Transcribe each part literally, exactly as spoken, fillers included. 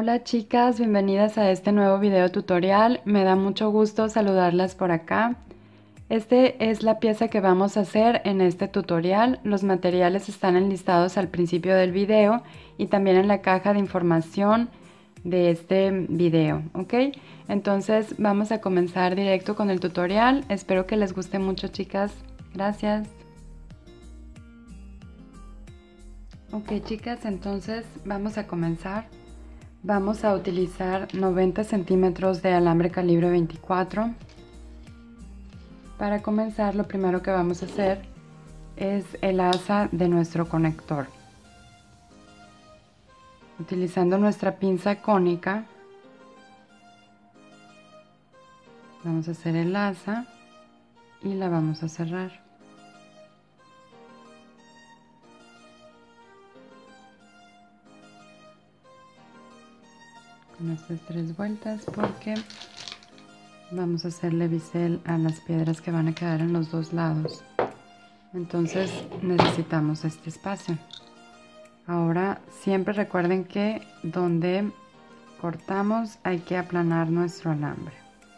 Hola chicas, bienvenidas a este nuevo video tutorial. Me da mucho gusto saludarlas por acá. Este es la pieza que vamos a hacer en este tutorial. Los materiales están enlistados al principio del video y también en la caja de información de este video, ¿ok? Entonces vamos a comenzar directo con el tutorial. Espero que les guste mucho, chicas. Gracias. Ok, chicas, entonces vamos a comenzar. Vamos a utilizar noventa centímetros de alambre calibre veinticuatro. Para comenzar, lo primero que vamos a hacer es el asa de nuestro conector. Utilizando nuestra pinza cónica, vamos a hacer el asa y la vamos a cerrar. Con estas tres vueltas, porque vamos a hacerle bisel a las piedras que van a quedar en los dos lados. Entonces necesitamos este espacio. Ahora siempre recuerden que donde cortamos hay que aplanar nuestro alambre.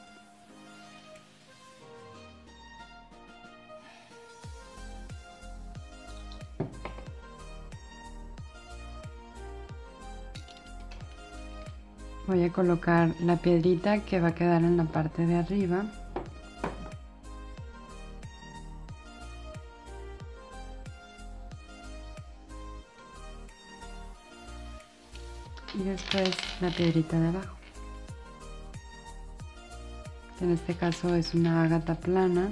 Voy a colocar la piedrita que va a quedar en la parte de arriba. Y después la piedrita de abajo. En este caso es una ágata plana.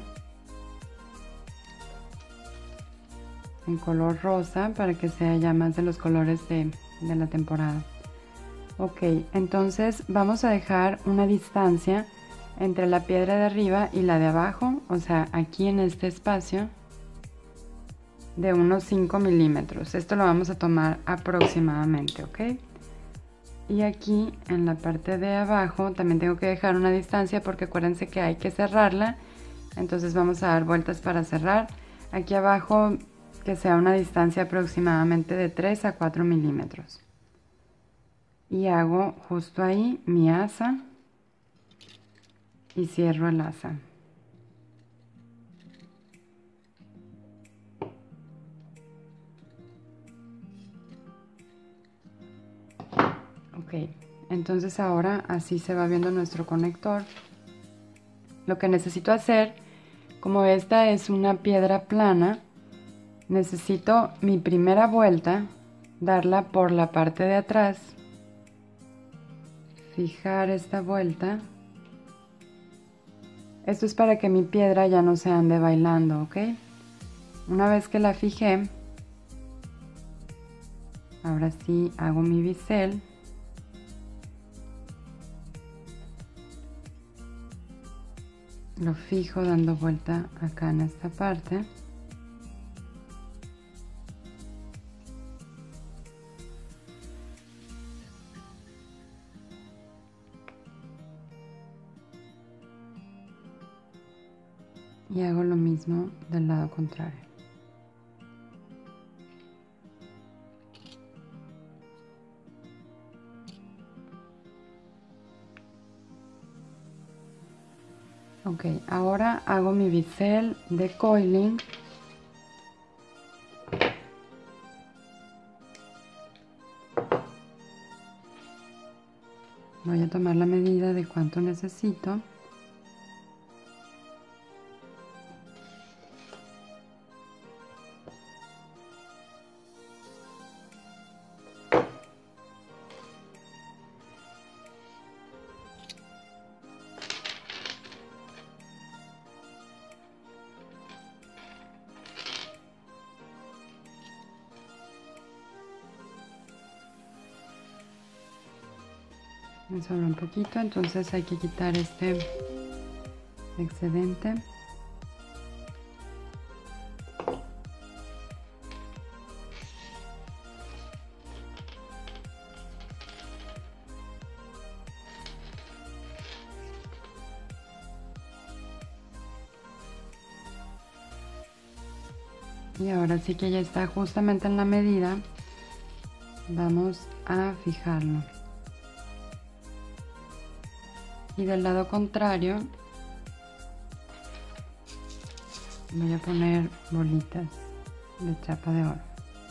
En color rosa para que sea ya más de los colores de, de la temporada. Ok, entonces vamos a dejar una distancia entre la piedra de arriba y la de abajo, o sea, aquí en este espacio, de unos cinco milímetros. Esto lo vamos a tomar aproximadamente, ¿ok? Y aquí en la parte de abajo también tengo que dejar una distancia porque acuérdense que hay que cerrarla. Entonces vamos a dar vueltas para cerrar. Aquí abajo que sea una distancia aproximadamente de tres a cuatro milímetros. Y hago justo ahí mi asa y cierro el asa. Ok, entonces ahora así se va viendo nuestro conector. Lo que necesito hacer, como esta es una piedra plana, necesito mi primera vuelta darla por la parte de atrás. Fijar esta vuelta. Esto es para que mi piedra ya no se ande bailando, ¿ok? Una vez que la fijé, ahora sí hago mi bisel. Lo fijo dando vuelta acá en esta parte. Y hago lo mismo del lado contrario. Ok, ahora hago mi bisel de coiling. Voy a tomar la medida de cuánto necesito. Me sobra un poquito, entonces hay que quitar este excedente. Y ahora sí que ya está justamente en la medida. Vamos a fijarlo. Y del lado contrario voy a poner bolitas de chapa de oro.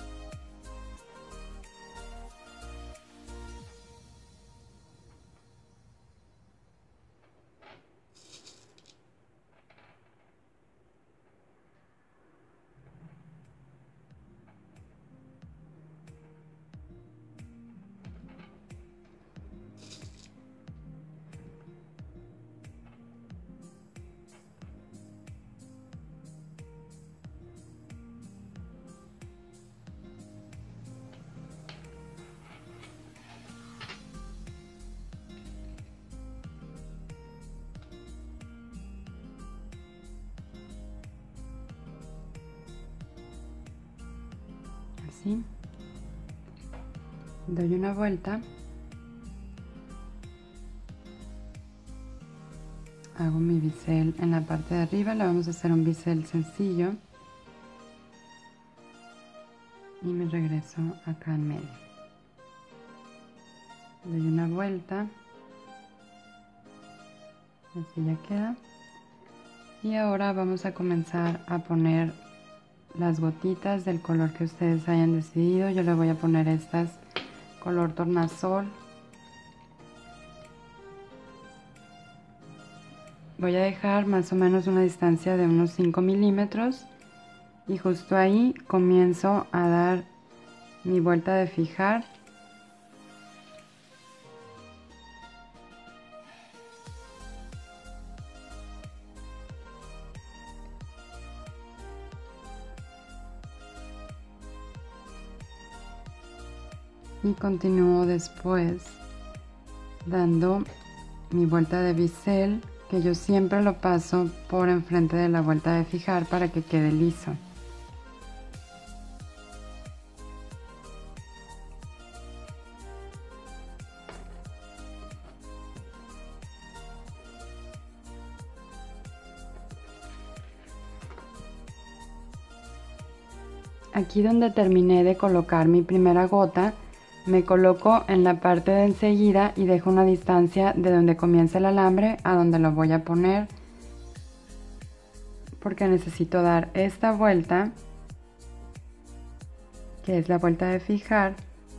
Así. Doy una vuelta. Hago mi bisel en la parte de arriba, le vamos a hacer un bisel sencillo. Y me regreso acá en medio. Doy una vuelta. Así ya queda. Y ahora vamos a comenzar a poner las gotitas del color que ustedes hayan decidido. Yo le voy a poner estas color tornasol. Voy a dejar más o menos una distancia de unos cinco milímetros y justo ahí comienzo a dar mi vuelta de fijar. Y continúo después dando mi vuelta de bisel, que yo siempre lo paso por enfrente de la vuelta de fijar para que quede liso. Aquí donde terminé de colocar mi primera gota, me coloco en la parte de enseguida y dejo una distancia de donde comienza el alambre a donde lo voy a poner, porque necesito dar esta vuelta, que es la vuelta de fijar,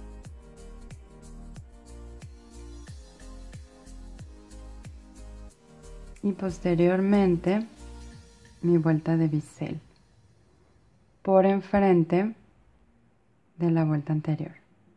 y posteriormente mi vuelta de bisel por enfrente de la vuelta anterior.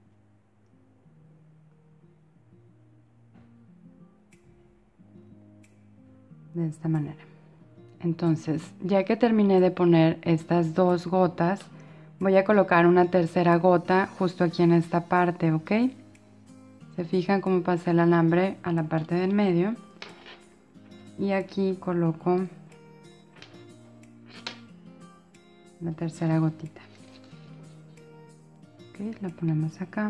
De esta manera. Entonces, ya que terminé de poner estas dos gotas, voy a colocar una tercera gota justo aquí en esta parte, ¿ok? Se fijan cómo pasé el alambre a la parte del medio. Y aquí coloco la tercera gotita. Ok, la ponemos acá.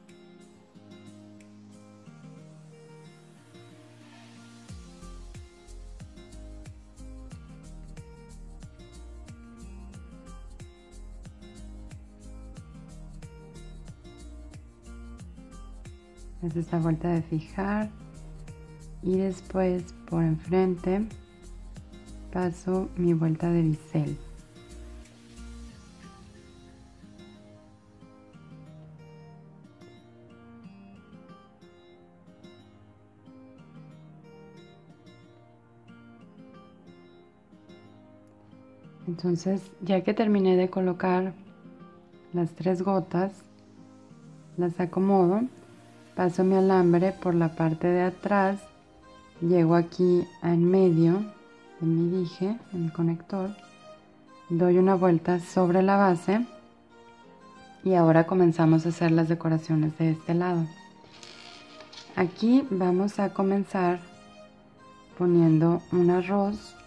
Es esta vuelta de fijar y después por enfrente paso mi vuelta de bisel. Entonces, ya que terminé de colocar las tres gotas, las acomodo. Paso mi alambre por la parte de atrás, llego aquí en medio de mi dije, en mi conector, doy una vuelta sobre la base y ahora comenzamos a hacer las decoraciones de este lado. Aquí vamos a comenzar poniendo un arroz.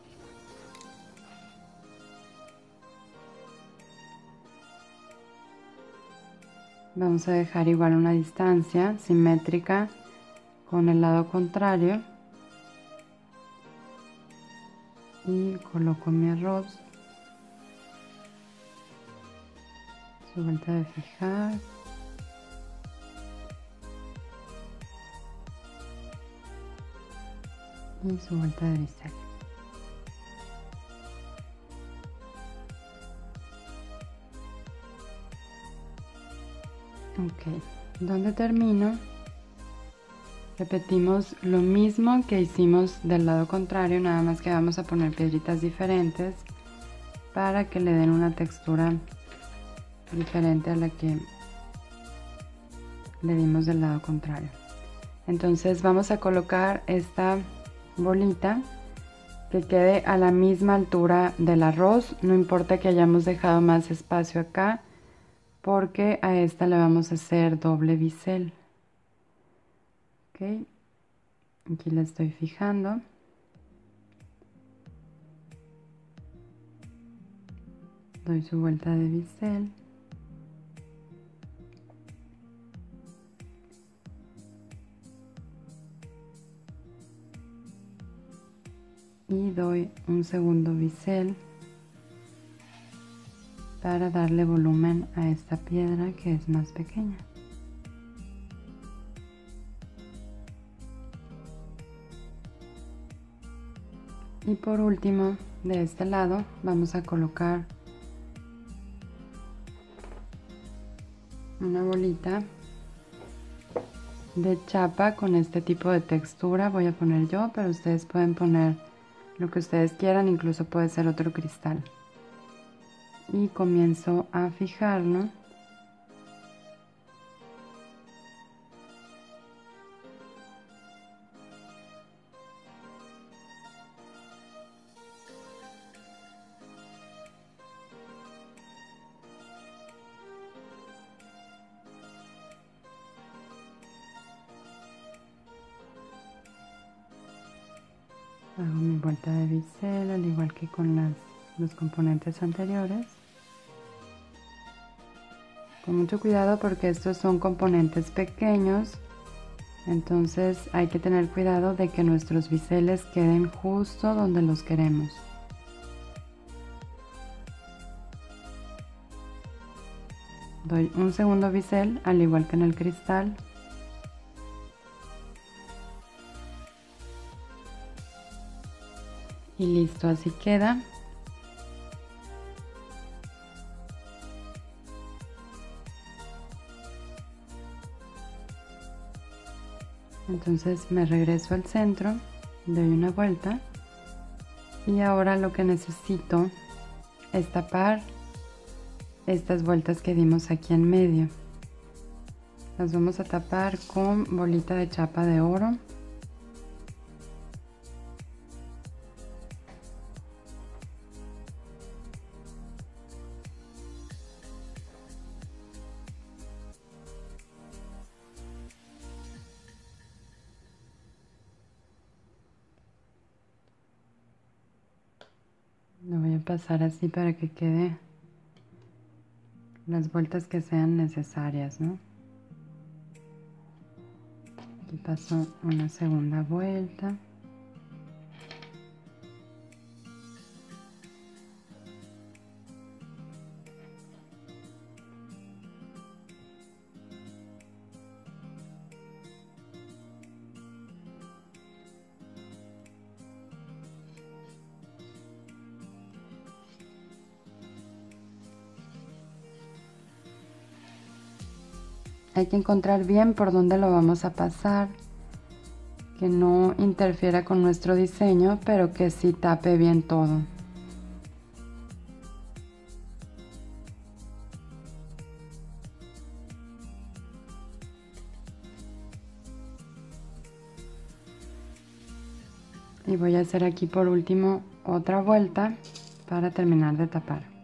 Vamos a dejar igual una distancia simétrica con el lado contrario y coloco mi arroz, su vuelta de fijar, y su vuelta de bisel. Ok, donde termino, repetimos lo mismo que hicimos del lado contrario, nada más que vamos a poner piedritas diferentes para que le den una textura diferente a la que le dimos del lado contrario. Entonces vamos a colocar esta bolita que quede a la misma altura del arroz, no importa que hayamos dejado más espacio acá, porque a esta le vamos a hacer doble bisel. Ok, aquí la estoy fijando. Doy su vuelta de bisel. Y doy un segundo bisel para darle volumen a esta piedra que es más pequeña. Y por último, de este lado vamos a colocar una bolita de chapa con este tipo de textura. Voy a poner yo, pero ustedes pueden poner lo que ustedes quieran, incluso puede ser otro cristal. Y comienzo a fijarlo. Hago mi vuelta de bisel al igual que con las, los componentes anteriores. Con mucho cuidado porque estos son componentes pequeños, entonces hay que tener cuidado de que nuestros biseles queden justo donde los queremos. Doy un segundo bisel al igual que en el cristal. Y listo, así queda. Entonces me regreso al centro, doy una vuelta y ahora lo que necesito es tapar estas vueltas que dimos aquí en medio. Las vamos a tapar con bolita de chapa de oro. Lo voy a pasar así para que quede las vueltas que sean necesarias, ¿no? Aquí paso una segunda vuelta. Hay que encontrar bien por dónde lo vamos a pasar, que no interfiera con nuestro diseño, pero que sí tape bien todo. Y voy a hacer aquí por último otra vuelta para terminar de tapar.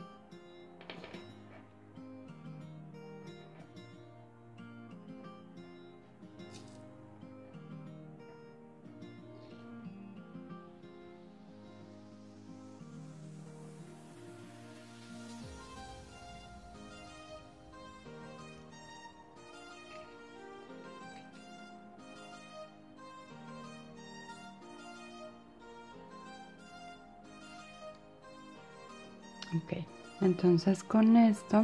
Ok, entonces con esto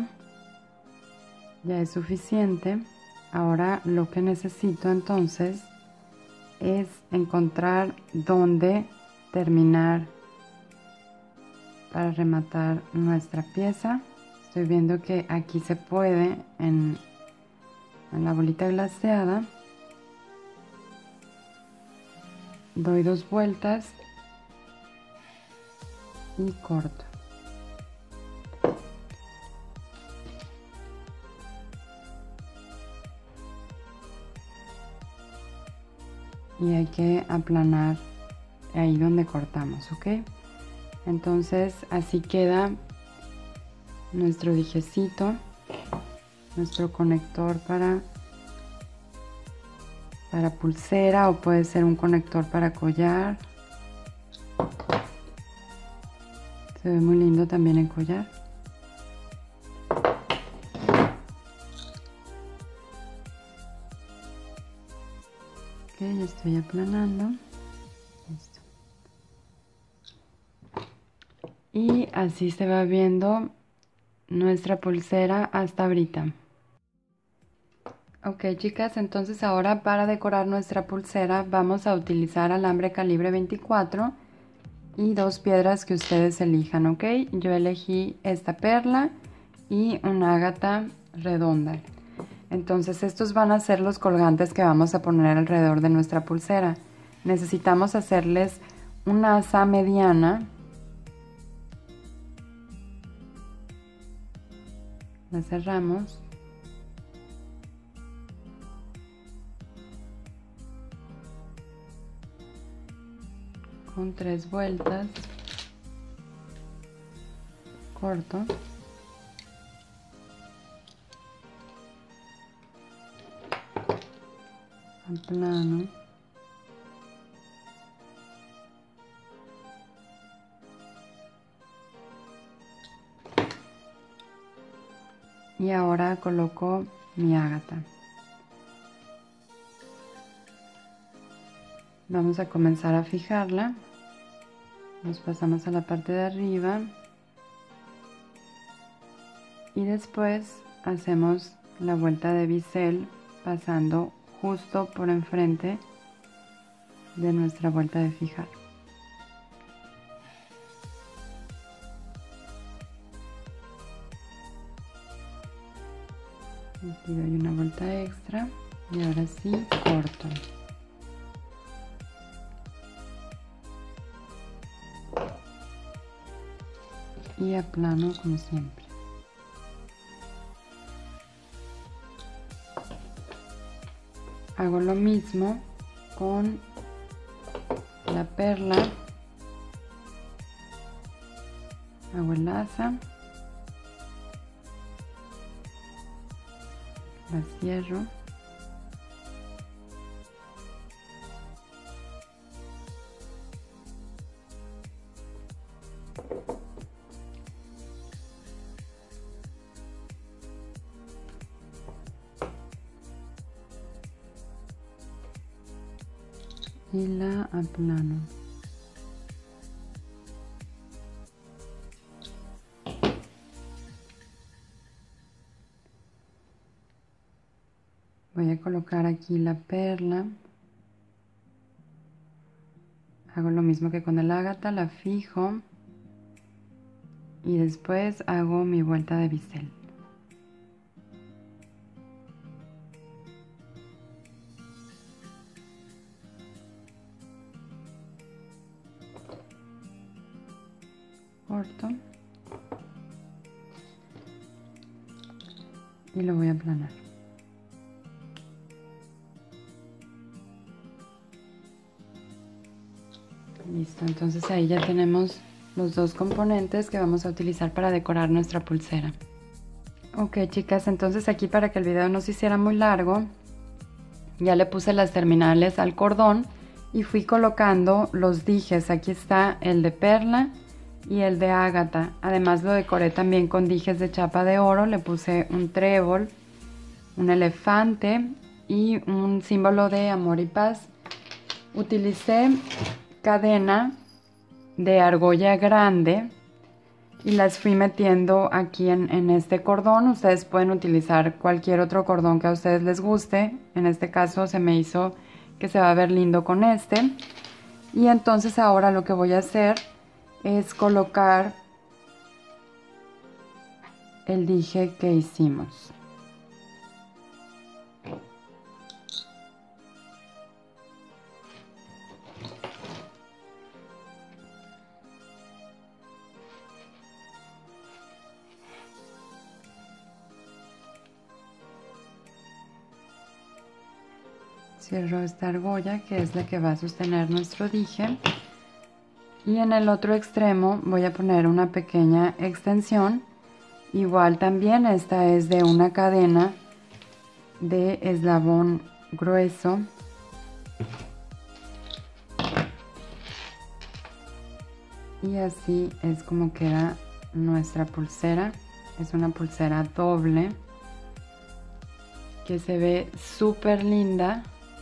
ya es suficiente. Ahora lo que necesito entonces es encontrar dónde terminar para rematar nuestra pieza. Estoy viendo que aquí se puede en, en la bolita glaseada. Doy dos vueltas y corto. Y hay que aplanar ahí donde cortamos, ¿ok? Entonces así queda nuestro dijecito, nuestro conector para, para pulsera, o puede ser un conector para collar. Se ve muy lindo también en collar. Ok, ya estoy aplanando. Listo. Y así se va viendo nuestra pulsera hasta ahorita. Ok, chicas, entonces ahora para decorar nuestra pulsera vamos a utilizar alambre calibre veinticuatro y dos piedras que ustedes elijan, ok. Yo elegí esta perla y una ágata redonda. Entonces estos van a ser los colgantes que vamos a poner alrededor de nuestra pulsera. Necesitamos hacerles una asa mediana. La cerramos. Con tres vueltas. Corto. Aplano. Y ahora coloco mi ágata. Vamos a comenzar a fijarla. Nos pasamos a la parte de arriba. Y después hacemos la vuelta de bisel pasando justo por enfrente de nuestra vuelta de fijar. Aquí doy una vuelta extra y ahora sí corto. Y aplano como siempre. Hago lo mismo con la perla. Hago el asa. La cierro. Y la aplano. Voy a colocar aquí la perla. Hago lo mismo que con el ágata, la fijo. Y después hago mi vuelta de bisel. Corto. Y lo voy a aplanar. Listo, entonces ahí ya tenemos los dos componentes que vamos a utilizar para decorar nuestra pulsera. Ok, chicas, entonces aquí, para que el video no se hiciera muy largo, ya le puse las terminales al cordón y fui colocando los dijes. Aquí está el de perla y el de ágata. Además lo decoré también con dijes de chapa de oro. Le puse un trébol, un elefante y un símbolo de amor y paz. Utilicé cadena de argolla grande y las fui metiendo aquí en, en este cordón. Ustedes pueden utilizar cualquier otro cordón que a ustedes les guste. En este caso se me hizo que se va a ver lindo con este. Y entonces ahora lo que voy a hacer es colocar el dije que hicimos. Cierro esta argolla, que es la que va a sostener nuestro dije, y en el otro extremo voy a poner una pequeña extensión. Igual también esta es de una cadena de eslabón grueso. Y así es como queda nuestra pulsera. Es una pulsera doble que se ve súper linda.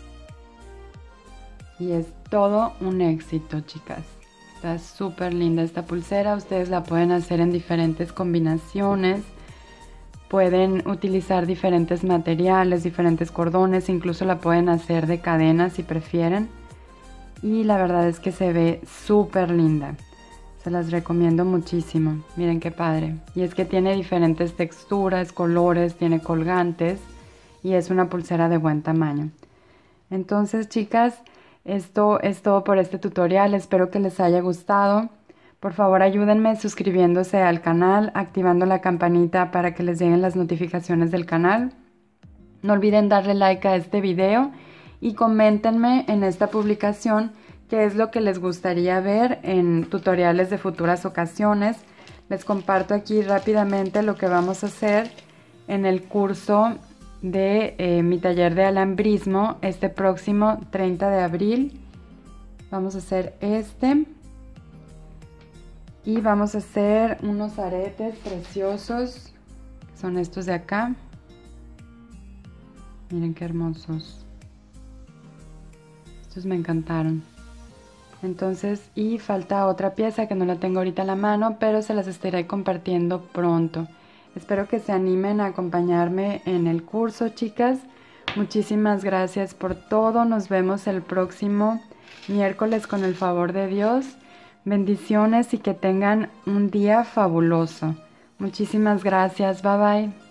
Y es todo un éxito, chicas. Está súper linda esta pulsera. Ustedes la pueden hacer en diferentes combinaciones. Pueden utilizar diferentes materiales, diferentes cordones. Incluso la pueden hacer de cadena si prefieren. Y la verdad es que se ve súper linda. Se las recomiendo muchísimo. Miren qué padre. Y es que tiene diferentes texturas, colores, tiene colgantes. Y es una pulsera de buen tamaño. Entonces, chicas, esto es todo por este tutorial. Espero que les haya gustado. Por favor, ayúdenme suscribiéndose al canal, activando la campanita para que les lleguen las notificaciones del canal. No olviden darle like a este video y coméntenme en esta publicación qué es lo que les gustaría ver en tutoriales de futuras ocasiones. Les comparto aquí rápidamente lo que vamos a hacer en el curso de eh, mi taller de alambrismo este próximo treinta de abril. Vamos a hacer este y vamos a hacer unos aretes preciosos, son estos de acá. Miren qué hermosos, estos me encantaron. Entonces, y falta otra pieza que no la tengo ahorita a la mano, pero se las estaré compartiendo pronto. Espero que se animen a acompañarme en el curso, chicas. Muchísimas gracias por todo. Nos vemos el próximo miércoles con el favor de Dios. Bendiciones y que tengan un día fabuloso. Muchísimas gracias. Bye bye.